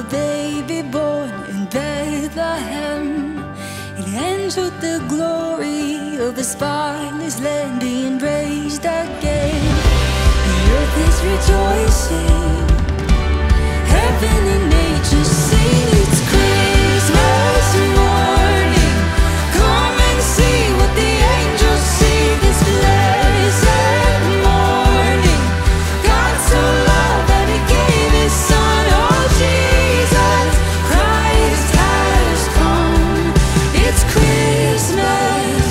a baby born in Bethlehem. It ends with the glory of a spotless land being raised again. The earth is rejoicing, heaven and nature sing. It's Christmas morning. Come and see what the angels see this blessed morning. God so loved that He gave His Son. Oh, Jesus Christ has come. It's Christmas.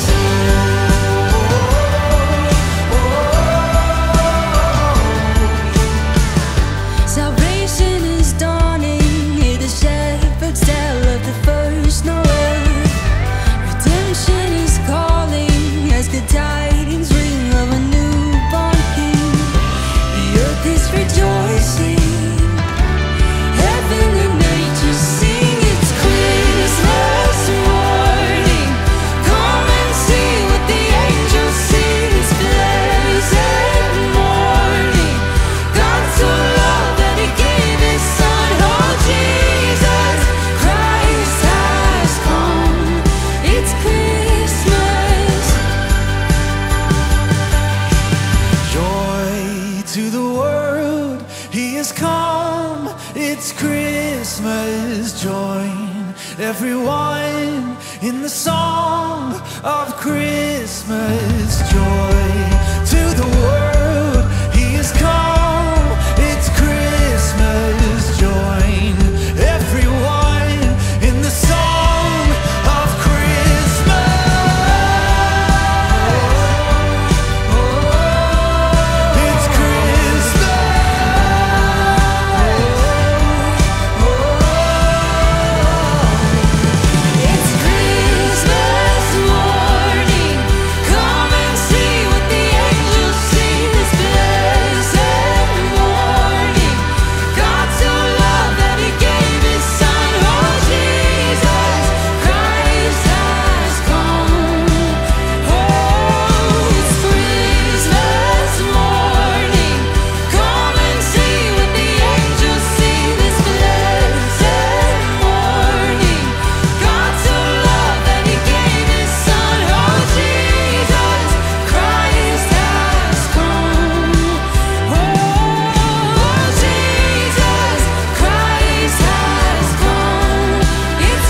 Salvation is dawning. Hear the shepherds tell of the first Noel. Redemption is calling as good tidings ring of a newborn King. The earth is rejoicing, heaven and nature sing. It's Christmas morning. Come and see what the angels see this blessed morning. God so loved that He gave His Son. Oh, Jesus Christ has come. It's Christmas. Joy to the world, He has come. It's Christmas. Join everyone in the song of Christmas. Joy to the world, He has come. It's Christmas. Join everyone in the song of Christmas. It's It's Christmas morning. Come and see what the angels see this blessed morning. God so loved that He gave His Son. Oh, Jesus Christ has come. Oh, it's Christmas morning. Come and see what the angels see this blessed morning. God so loved that He gave His Son. Oh, Jesus Christ has come. Oh, Jesus Christ has come. It's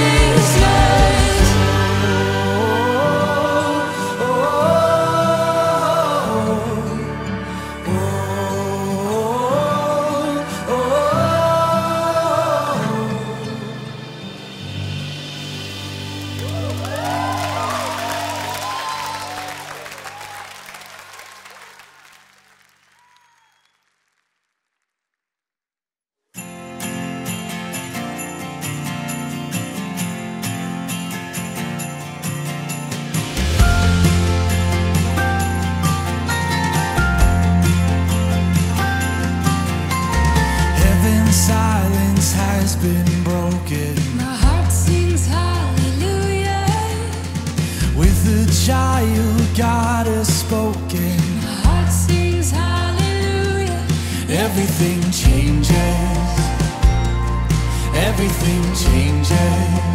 Heaven's silence has been broken my heart sings hallelujah. with the child God has spoken. My heart sings hallelujah. Everything changes. Everything changes.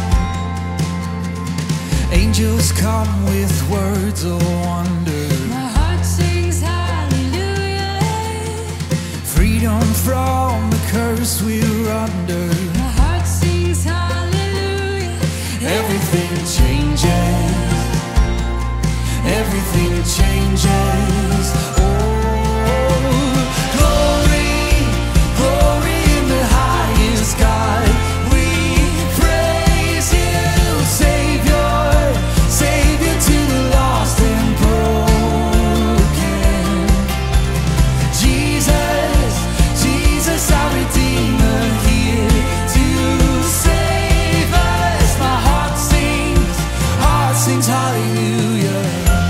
Angels come with words of wonder. My heart sings hallelujah. Freedom from the curse we're under. My heart sings hallelujah. Everything changes. Everything changes. Oh, glory, glory in the highest, God. We praise You, Savior, Savior to the lost and broken. Jesus, Jesus, our Redeemer, here to save us. My heart sings hallelujah.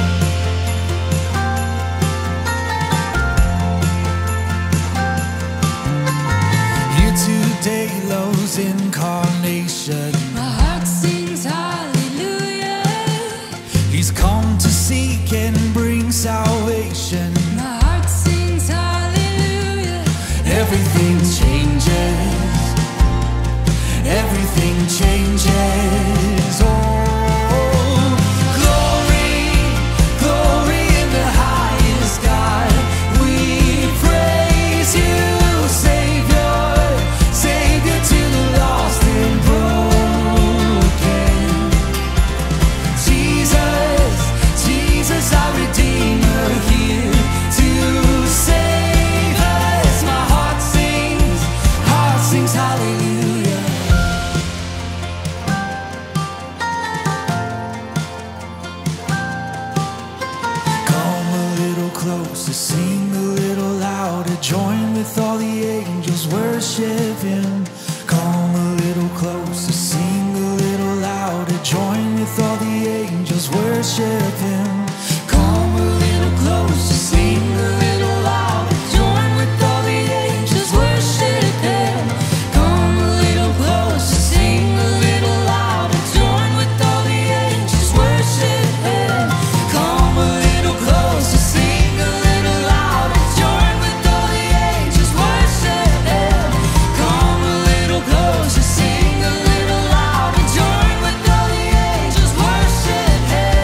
Here today, Love's incarnation. My heart sings hallelujah. He's come to seek and bring salvation. My heart sings hallelujah. Everything changes. everything changes. Oh, glory, glory in the highest, God. We praise you, Savior, Savior to the lost and broken. Jesus, Jesus, our Redeemer, here to save us. My heart sings hallelujah. Come a little closer, sing a little louder, join with all the angels, worship Him. Come a little closer, sing a little louder, join with all the angels, worship Him. Come a little closer, sing a little louder, join with all the angels, worship Him. Come a little closer, sing a little louder, join with all the angels, worship Him. Come a little closer, sing a little louder, join with all the angels, worship Him. Come a little closer, sing a little louder, join with all the angels, worship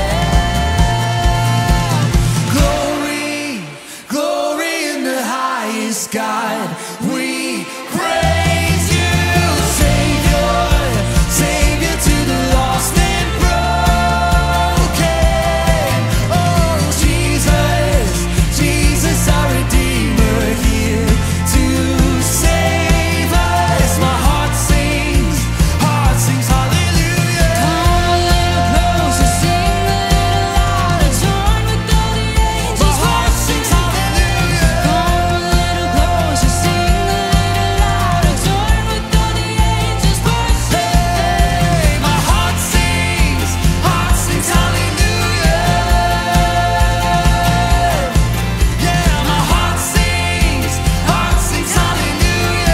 Him. Glory, glory in the highest, God. We praise you, Savior, Savior to the lost and broken. Oh, Jesus, Jesus, our Redeemer, here to save us. My heart sings hallelujah. Come a little closer, sing a little louder, join with all the angels, My heart sings hallelujah. Come a little closer, sing a little louder, join with all the angels, worship. Hey, my heart sings hallelujah. Yeah, my heart sings hallelujah.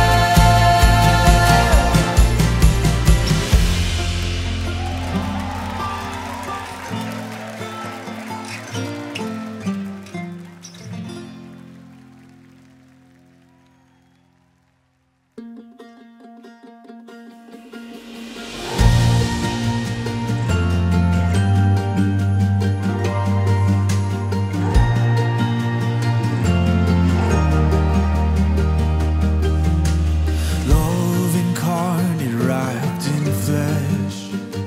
Love incarnate, wrapped in flesh,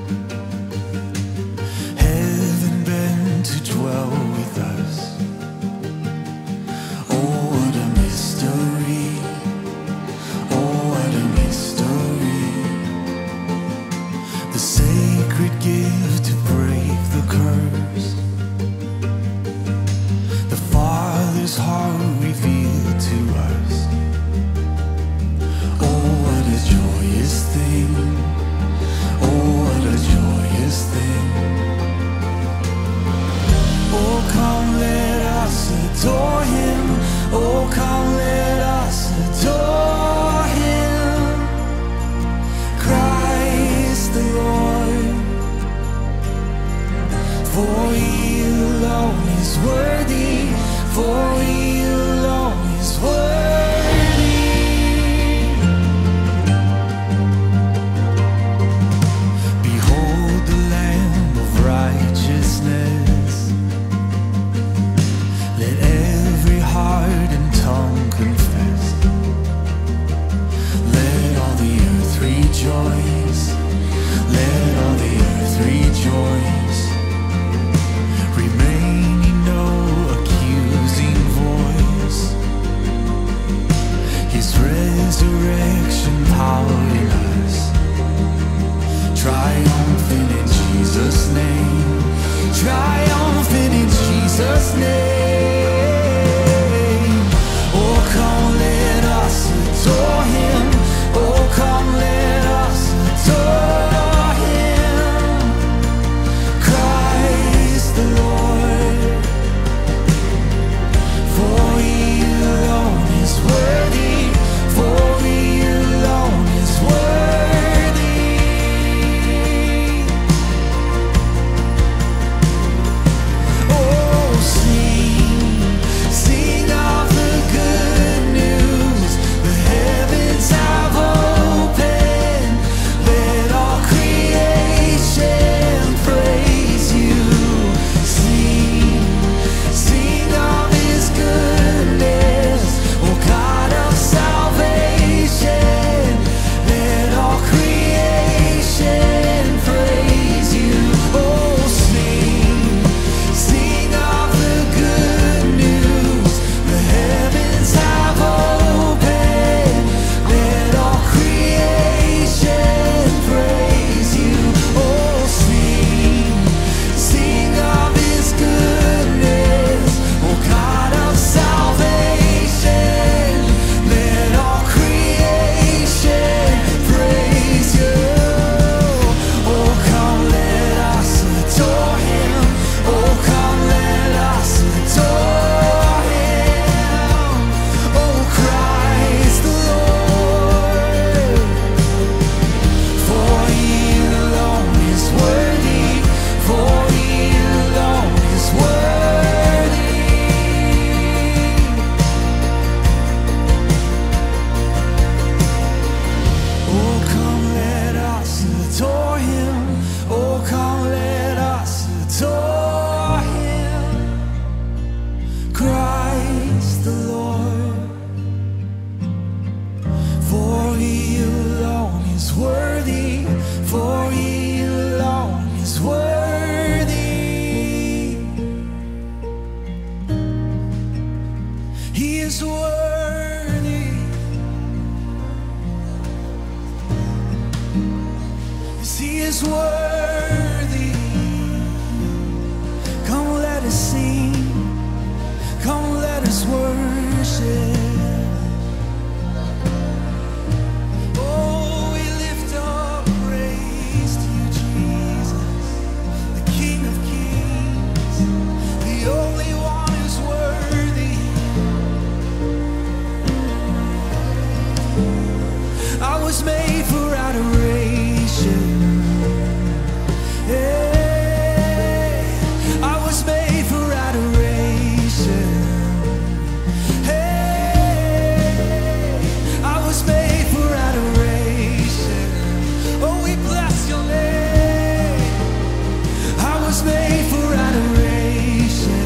heaven bent to dwell with us. Oh, what a mystery! Oh, what a mystery! The sacred gift to break the curse, the Father's heart revealed to us. Oh, what a joyous thing! Oh, what a joyous thing! Oh, come, let us adore Him. Oh, come, let us adore Him. Christ the Lord, for He alone is worthy. For He alone is worthy. Behold the Lamb of righteousness. Let every heart and tongue confess. Let all the earth rejoice. Let all the earth rejoice. Remaining no accusing voice. His resurrection power in us, triumphant in Jesus' name, triumphant in Jesus' name. Oh, come, let us adore Him. Oh, come, let us adore Him. Christ the Lord, for He alone is worthy. For He alone is worthy. Oh, sing us sing, come let us worship. Oh, we lift up praise to you, Jesus, the King of Kings, the only one who's worthy. I was made for adoration. Hey, I was made for adoration. Hey, I was made for adoration. Oh, we bless your name. I was made for adoration.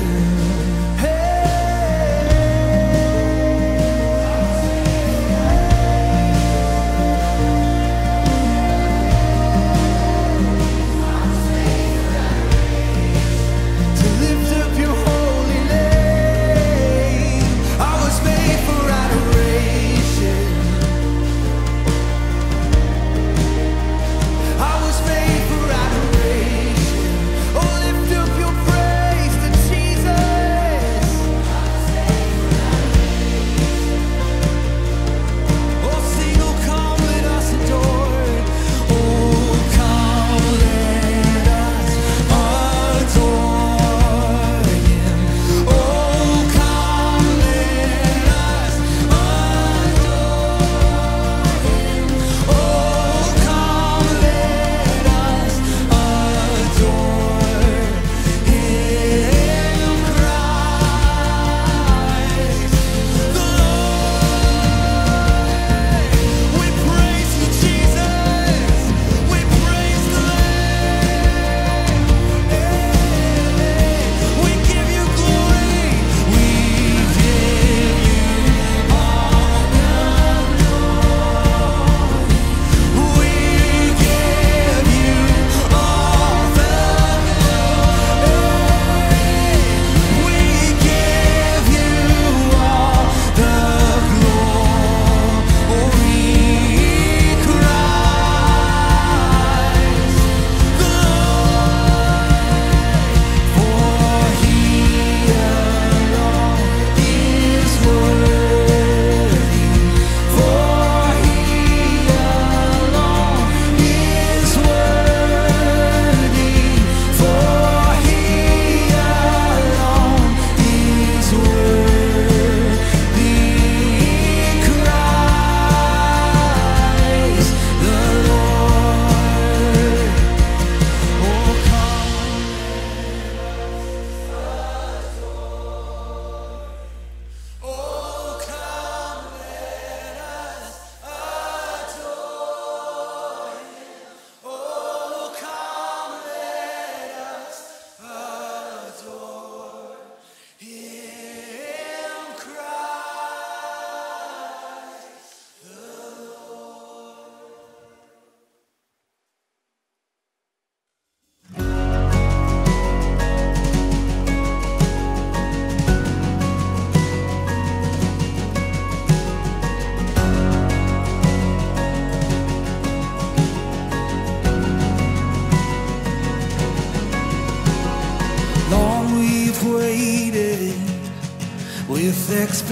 With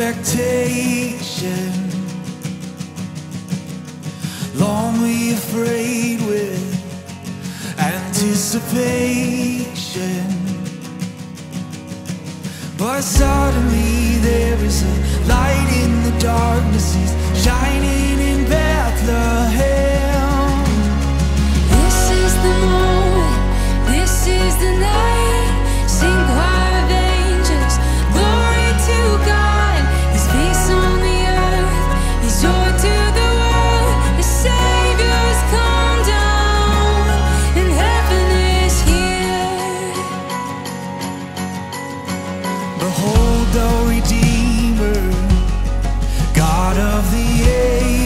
expectation, long we've prayed with anticipation, but suddenly there is a light in the darkness. He's shining in Bethlehem. This is the moment, this is the night. Sing choir of angels, glory to God. His peace on the earth, His joy to the world. The Savior's come down, and heaven is here. Behold the Redeemer, God of the ages.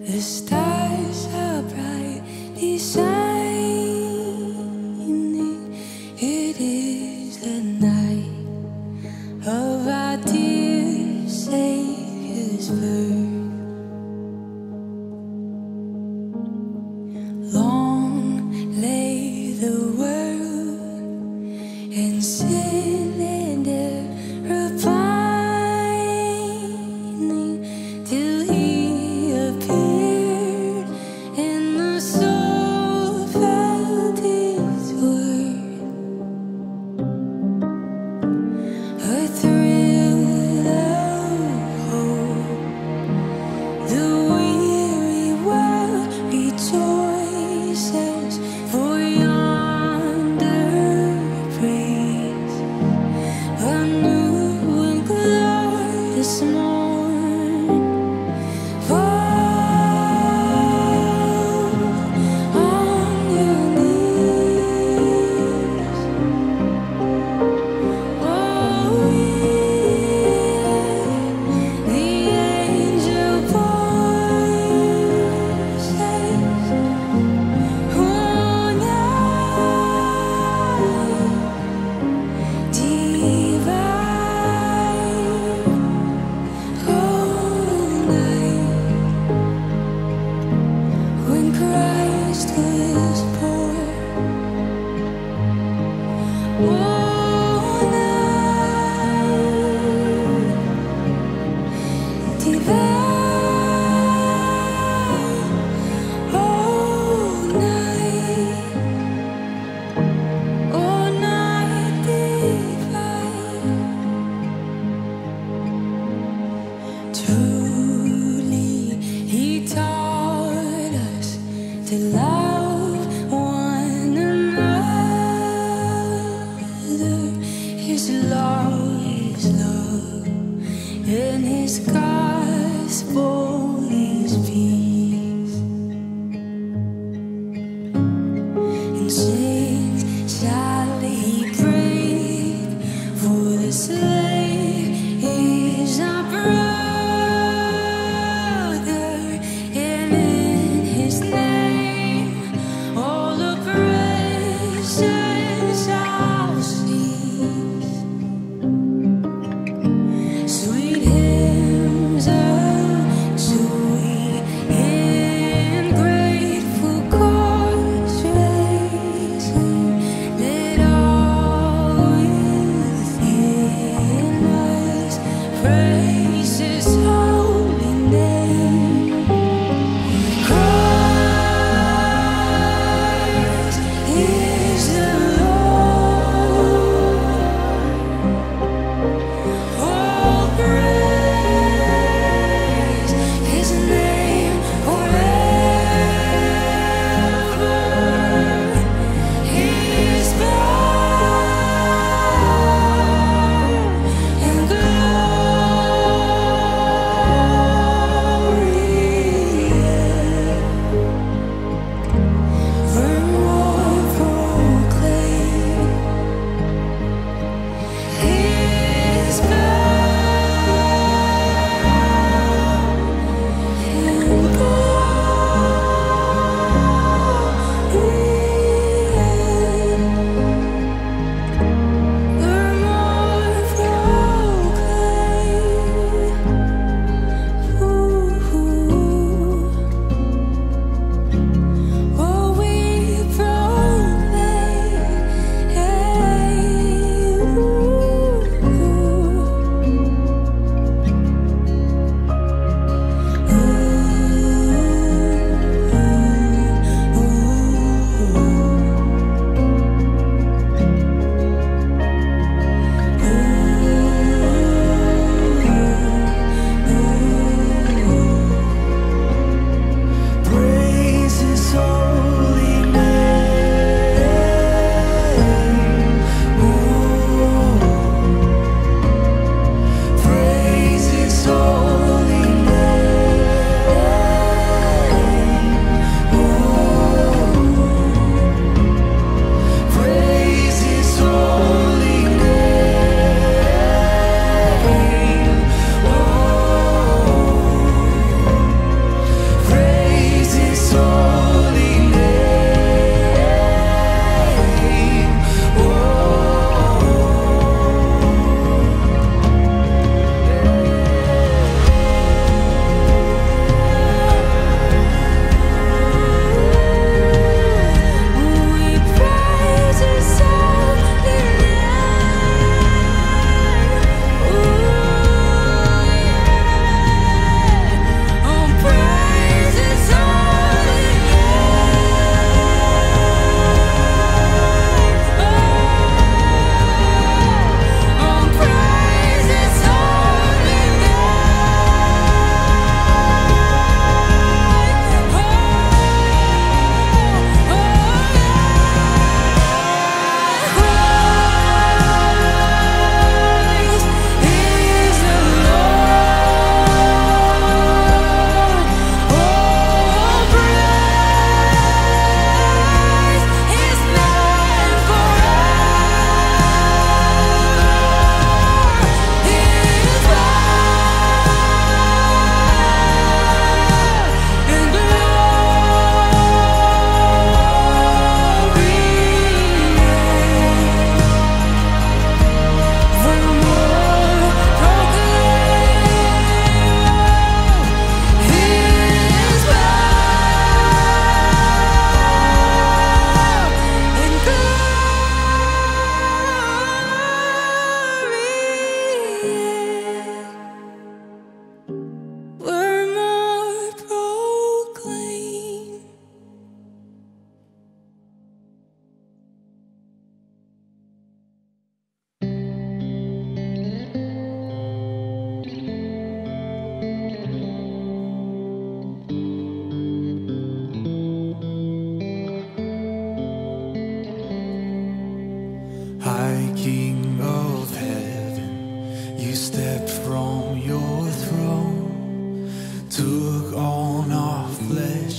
The stars are brightly shining. It is the night of our dear Savior's birth. Long lay the world in sin and error pining, till He appeared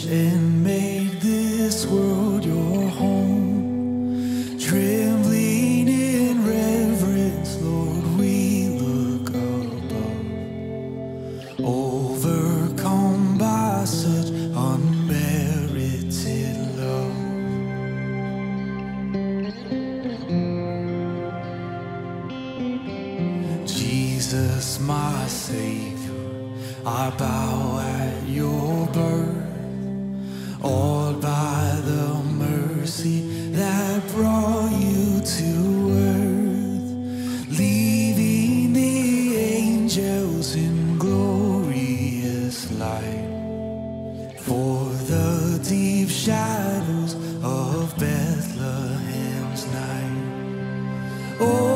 and made this world your home. Trembling in reverence, Lord, we look above, overcome by such unmerited love. Jesus, my Savior, I bow at your birth, all by the mercy that brought you to earth, leaving the angels in glorious light for the deep shadows of Bethlehem's night. Oh,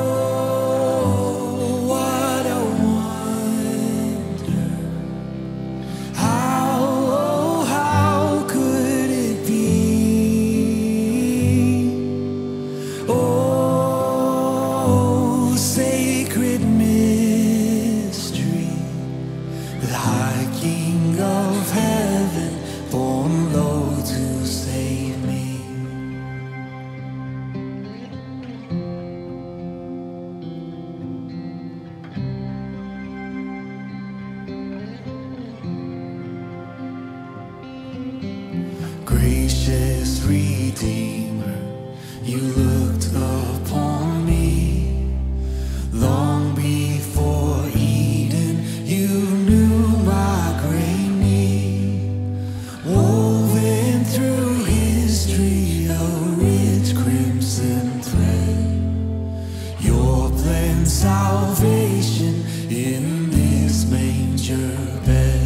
gracious Redeemer, you looked upon me long before Eden. You knew my great need, woven through history a rich crimson thread. Your planned salvation in this manger bed.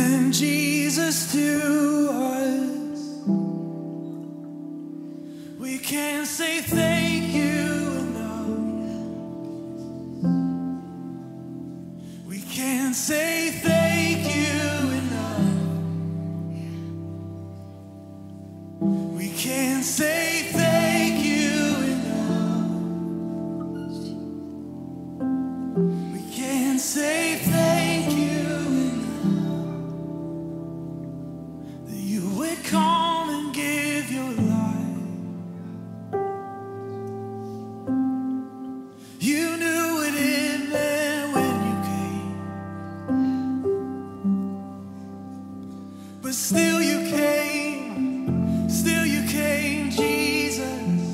sent Jesus to us. We can't say thank you enough. We can't say thank you enough. We can't say thank you enough. We can't say thank you enough. That you would come and give your life. You knew what it meant when you came. But still you came. Still you came, Jesus.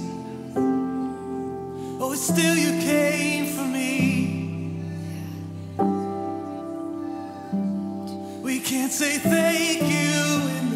Oh, still you came for me. We can't say thank you enough.